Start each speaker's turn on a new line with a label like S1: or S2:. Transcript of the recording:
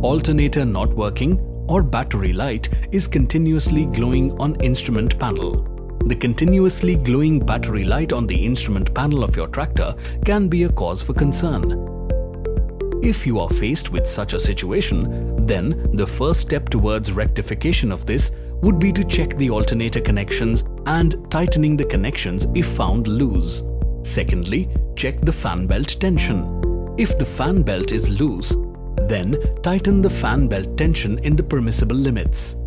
S1: alternator not working, or battery light is continuously glowing on instrument panel. The continuously glowing battery light on the instrument panel of your tractor can be a cause for concern. If you are faced with such a situation, then the first step towards rectification of this would be to check the alternator connections and tightening the connections if found loose. Secondly, check the fan belt tension. If the fan belt is loose, then tighten the fan belt tension in the permissible limits.